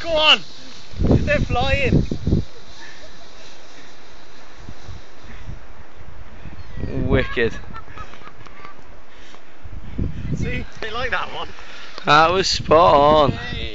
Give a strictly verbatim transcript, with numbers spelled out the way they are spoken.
Go on! They're flying! Wicked. See, they like that one. That was spot on. Hey.